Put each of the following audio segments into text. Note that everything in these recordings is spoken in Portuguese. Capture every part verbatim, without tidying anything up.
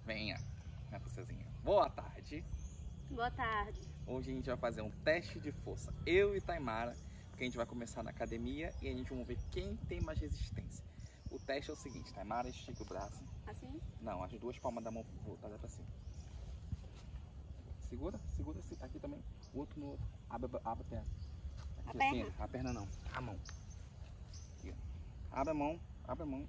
Venha, minha princesinha. Boa tarde. Boa tarde. Hoje a gente vai fazer um teste de força. Eu e Taimara, porque a gente vai começar na academia e a gente vai ver quem tem mais resistência. O teste é o seguinte, Taimara, estica o braço. Assim? Não, as duas palmas da mão voltadas pra cima. Segura, segura esse aqui também. O outro no outro. Abre, abre a perna. Aqui, A assim, perna? a perna não, a mão. Aqui, ó. Abre a mão, abre a mão.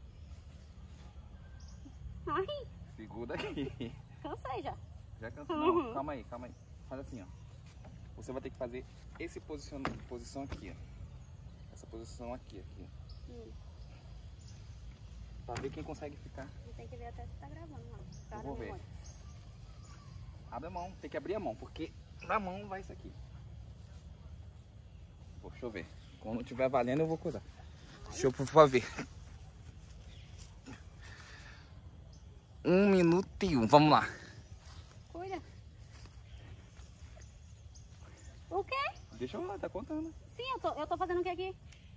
Ai, Segura aqui. cansei já. Já cansou? Não, calma aí, calma aí. Faz assim, ó. Você vai ter que fazer esse posiciona, posição aqui, ó. Essa posição aqui, aqui. Hum. Pra ver quem consegue ficar. Tem que ver até se tá gravando, ó. Eu vou ver. Abre a mão, tem que abrir a mão, porque na mão vai isso aqui. Vou, deixa eu ver. Quando estiver valendo eu vou cuidar. Deixa eu, por favor. Um minuto e um, vamos lá. Cuida. O quê? Deixa eu lá, tá contando. Sim, eu tô, eu tô fazendo o que aqui?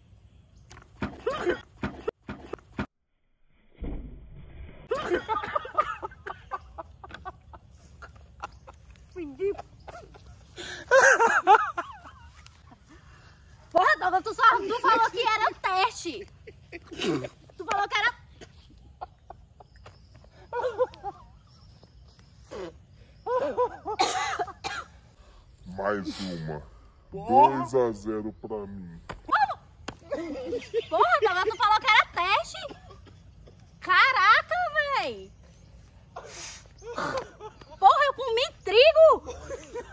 Porra, Douglas, tu só tu falou que era teste. Tu falou que era... Mais uma. dois a zero pra mim. Porra, Douglas, tu falou que era teste. Caraca, véi. Porra, eu comi trigo.